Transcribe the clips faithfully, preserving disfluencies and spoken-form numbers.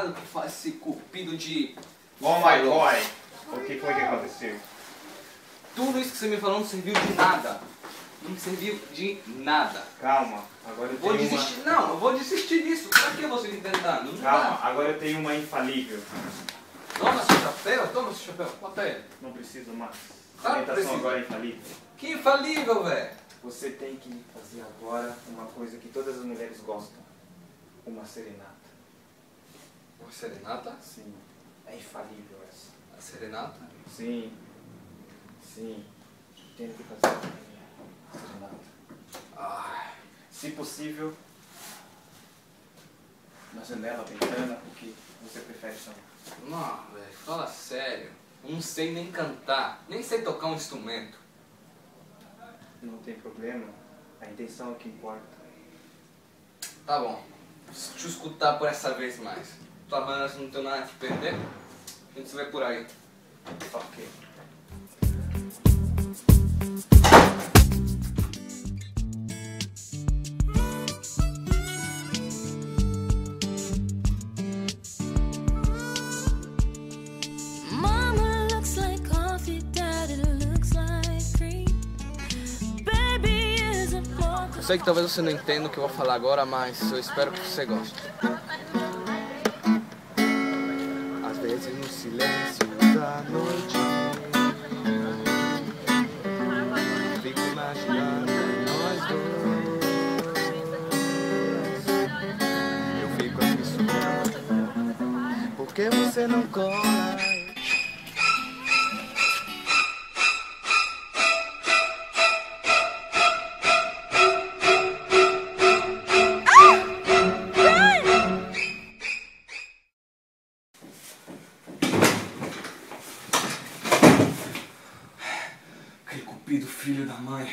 nada que faz esse cupido de... Oh my boy! O que foi que aconteceu? Tudo isso que você me falou não serviu de nada. Não serviu de nada. Calma, agora eu Vou tenho desistir. uma... Não, eu vou desistir disso. Pra que você me tentando? Não Calma, dá. agora eu tenho uma infalível. Toma seu chapéu, toma seu chapéu. Bota ele. Não preciso mais. A Claro que tentação precisa. agora é infalível. Que infalível, velho. Você tem que fazer agora uma coisa que todas as mulheres gostam. Uma serenata. Uma serenata? Sim, é infalível essa. A serenata? Sim, sim. Tem que fazer a serenata. Ai. Se possível, na janela, ventana, o que você prefere chamar? Não, velho, fala sério. Eu não sei nem cantar, nem sei tocar um instrumento. Não tem problema, a intenção é o que importa. Tá bom, deixa eu escutar por essa vez mais. Tua banda não tem nada que perder, a gente se vê por aí. Ok. Eu sei que talvez você não entenda o que eu vou falar agora, mas eu espero que você goste. Às vezes no silêncio da noite fico imaginando nós dois. Eu fico aqui suando, porque você não cola. Do filho da mãe.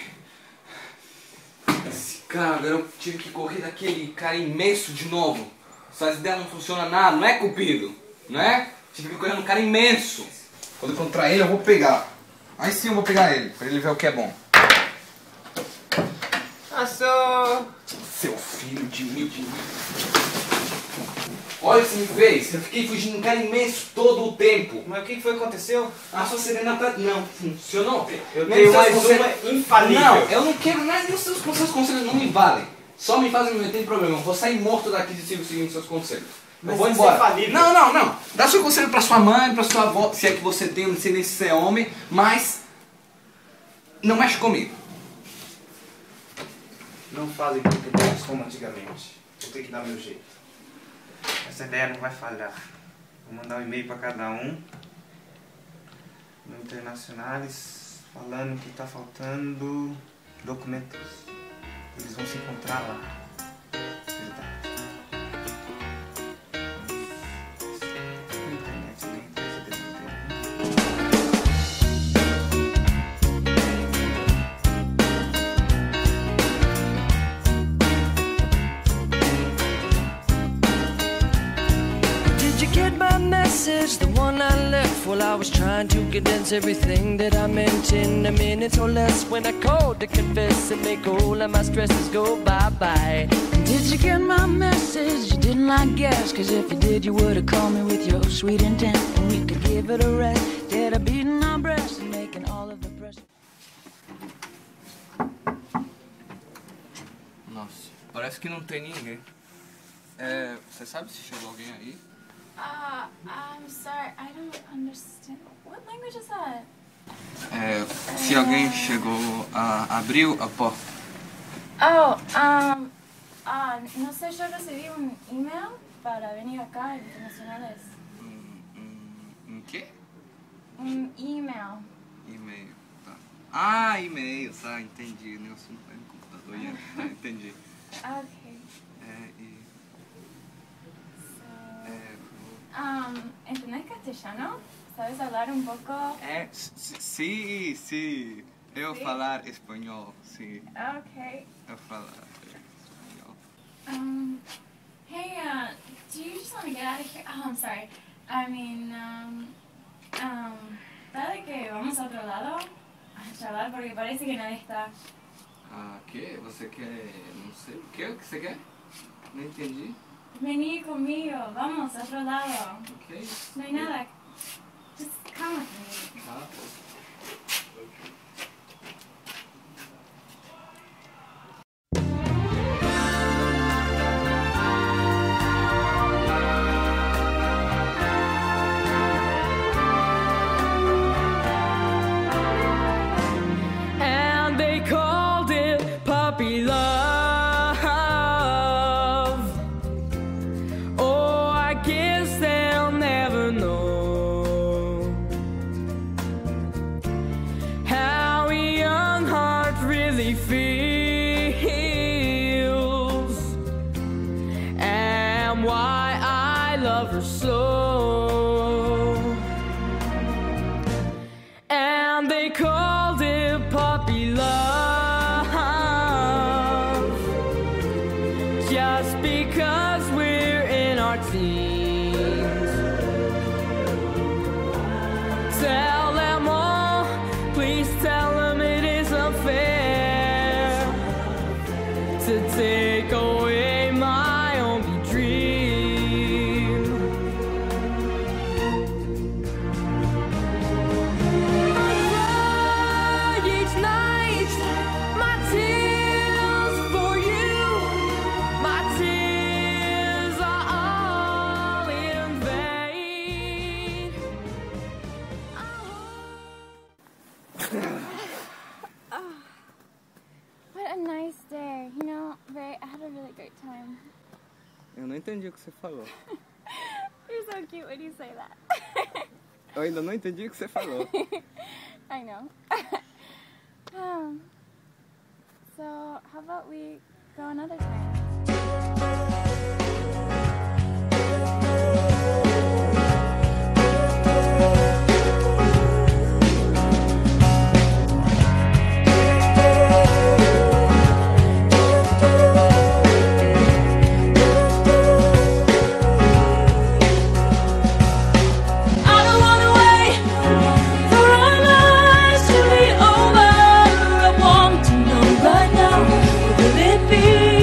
Esse cara, agora eu tive que correr daquele cara imenso de novo. Essas ideias não funcionam nada, não é Cupido? Não é? Tive que correr num cara imenso. Quando eu encontrar ele eu vou pegar. Aí sim eu vou pegar ele, pra ele ver o que é bom. Passou! Seu filho de mil de mil. Olha o que você me fez. Eu fiquei fugindo de um cara imenso todo o tempo. Mas o que foi que aconteceu? A sua serenata não funcionou. Eu Nem tenho seus mais conselhos- uma infalível. Não, eu não quero nada, nem os seus, seus conselhos não me valem. Só me fazem me meter em problema. Eu vou sair morto daqui se sigo seguindo seus conselhos. Mas eu vou isso é embora. infalível. Não, não, não. Dá seu conselho pra sua mãe, pra sua avó, se é que você tem, eu não sei nem se você é homem, mas não mexe comigo. Não fale com ideias como antigamente. Eu tenho que dar meu jeito. Essa ideia não vai falhar. Vou mandar um e-mail para cada um no Internacionales falando que está faltando documentos. Eles vão se encontrar lá. Verdade. Na internet nem interessa desse message, the one I left while I was trying to condense everything that I meant in a minute or less. When I called to confess and make all of my stresses go bye-bye. Did you get my message? You didn't, I guess, cause if you did you would've called me with your sweet intent, and we could give it a rest, instead of beating our breasts and making all of the pressure. Nossa, parece que não tem ninguém. É, você sabe se chegou alguém aí? Uh, I'm sorry, I don't understand. What language is that? É, se alguém chegou, a, abriu a porta. Oh, um, ah, no sé, yo recibí un email para venir acá, Internacionales. Um, um, um quê? Un email. E-mail, tá. Ah, e-mail, tá, entendi. Nelson não foi no computador e tá, entendi. Okay. É, e... So, É, um, ¿entendés castellano? ¿Sabes hablar un poco? é, sim, sim. Eu Sim? falar espanhol, sim. Okay. Eu falar espanhol. Um, hey, uh, do you just want to get out of here? Oh, I'm sorry. I mean, um, um, ¿sabe que vamos a otro lado? A charlar porque parece que nadie está. Ah, que? Você quer, não sei, o que que você quer? Não entendi. Vení conmigo, vamos a otro lado. Ok. No hay nada. Just come with me. Ah. And they called it puppy love. Oh, I guess they'll never know how a young heart really feels and why I love her so. And they called it puppy love just because we're in our teens. Tell them all, please tell them it isn't fair to take away my only dream. Each night, my tears for you, my tears are all in vain. What a nice day. You know, Ray, I had a really great time. Eu não entendi o que você falou. You're so cute when you say that. Eu ainda não entendi o que você falou. I know. um, so, how about we go another time? I don't wanna wait for our lives to be over. I want to know right now, will it be?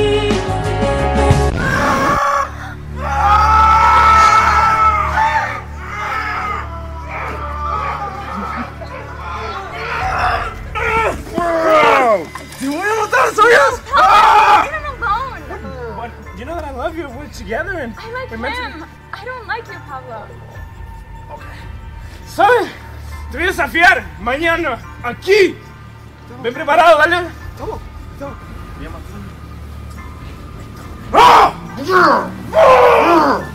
Do you want to tell us? Leave him alone! But you know that I love you. We're together and I like we're meant to be- him! I don't like you, Pablo. ¿Sabes? Te voy a desafiar mañana aquí. Ven preparado, dale. Toma, toma. Voy a matar. ¡Ah! ¡Ah!